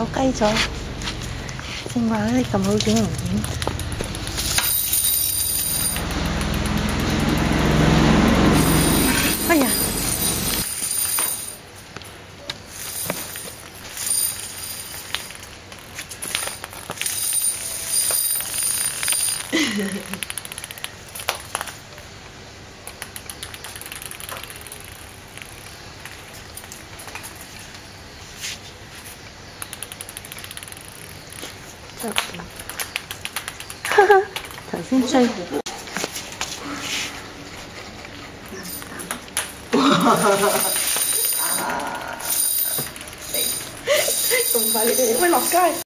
有雞咗。正話你咁好影唔影？哎呀！哈哈，頭先追。咁快你哋會落街？